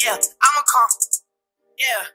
Yeah, I'ma come. Yeah,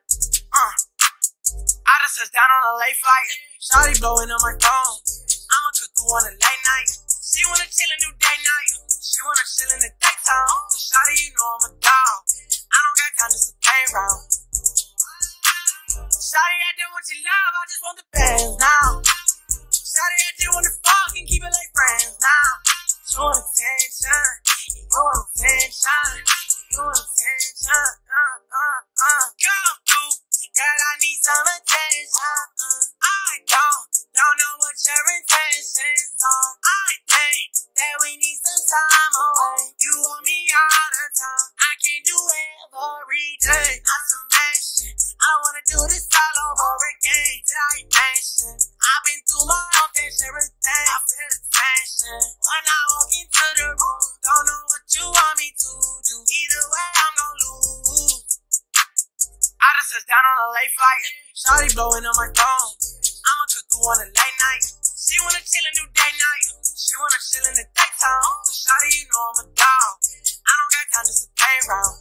I just touched down on a late flight. Shawty blowing on my phone. I'ma cook through on a late night. She wanna chill and do date night. She wanna chill in the daytime. So shawty, you know I'm a dog. I don't got time just to play around. Shawty, I do what you love. I just want the bands now. Shawty, I just want to fuck and keep it like friends now. You want attention. You want attention. You want attention. Come through. Girl, I need some attention. I don't know what your intentions are. I think that we need some time away. You want me all the time. I can't do every day. Not to mention, I wanna do this all over again. Did I mention? I've been through my own things, everything. I feel the tension when I walk into the room. Don't know what you want me to do. Either way, I'm gonna lose. I just touched down on a late flight. Shawty blowing on my phone. I'ma cook through on a late night. She wanna chill and do date night. She wanna chill in the daytime. So shawty, you know I'm a dog. I don't got time just to play around.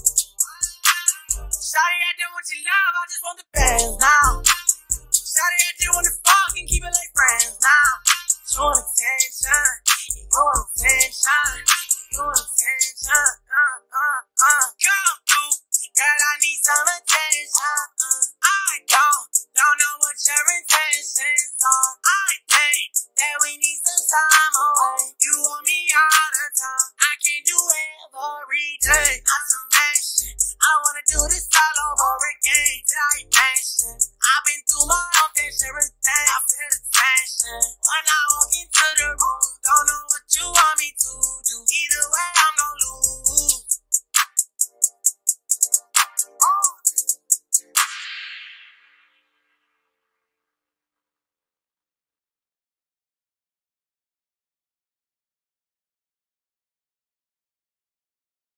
Shawty, I do what you love. I just want the bands now. Shawty, I just wanna fuck and keep it like friends now. You want attention. You want attention. You want attention. Come through. Girl, I need some attention. I don't know what your intentions are. I think that we need some time away. You want me all the time. I can't do every day. Not to mention, I wanna do this all over again. Did I mention? I've been through my own things, everything.